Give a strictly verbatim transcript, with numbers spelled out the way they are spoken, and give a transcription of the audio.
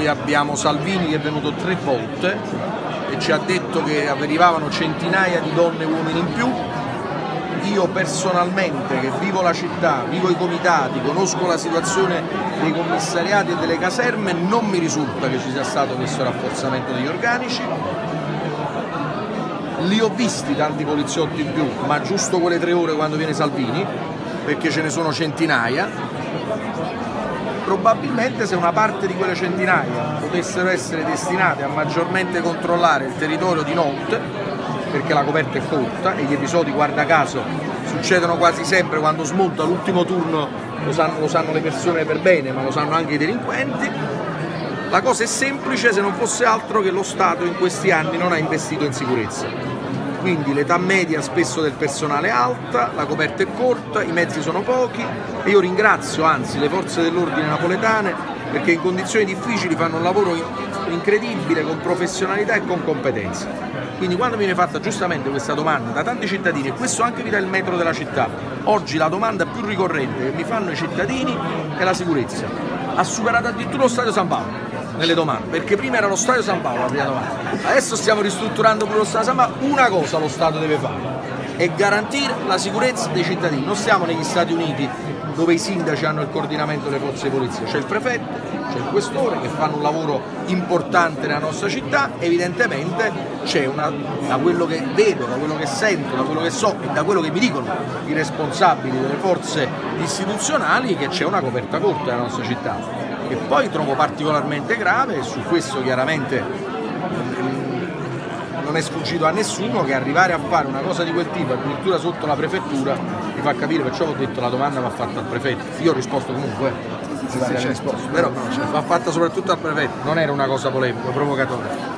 noi abbiamo Salvini che è venuto tre volte e ci ha detto che arrivavano centinaia di donne e uomini in più. Io personalmente, che vivo la città, vivo i comitati, conosco la situazione dei commissariati e delle caserme, non mi risulta che ci sia stato questo rafforzamento degli organici. Li ho visti tanti poliziotti in più, ma giusto quelle tre ore quando viene Salvini, perché ce ne sono centinaia. Probabilmente se una parte di quelle centinaia potessero essere destinate a maggiormente controllare il territorio di notte, perché la coperta è corta e gli episodi, guarda caso, succedono quasi sempre quando smonta l'ultimo turno, lo sanno, lo sanno le persone per bene, ma lo sanno anche i delinquenti. La cosa è semplice se non fosse altro che lo Stato in questi anni non ha investito in sicurezza. Quindi l'età media spesso del personale è alta, la coperta è corta, i mezzi sono pochi e io ringrazio anzi le forze dell'ordine napoletane perché in condizioni difficili fanno un lavoro incredibile con professionalità e con competenza. Quindi quando viene fatta giustamente questa domanda da tanti cittadini, e questo anche vi dà il metro della città, oggi la domanda più ricorrente che mi fanno i cittadini è la sicurezza. Ha superato addirittura lo Stadio San Paolo nelle domande, perché prima era lo Stadio San Paolo la prima domanda, adesso stiamo ristrutturando pure lo Stadio San Paolo. Una cosa lo Stato deve fare, è garantire la sicurezza dei cittadini. Non siamo negli Stati Uniti dove i sindaci hanno il coordinamento delle forze di polizia, c'è il prefetto, c'è il questore che fanno un lavoro importante nella nostra città. Evidentemente c'è una, da quello che vedo, da quello che sento, da quello che so e da quello che mi dicono i responsabili delle forze istituzionali, che c'è una coperta corta nella nostra città. E poi trovo particolarmente grave, e su questo chiaramente non è sfuggito a nessuno, che arrivare a fare una cosa di quel tipo addirittura sotto la prefettura mi fa capire, perciò ho detto la domanda va fatta al prefetto. Io ho risposto comunque, sì, sì, risposto, però va fatta soprattutto al prefetto, non era una cosa polemica, provocatoria.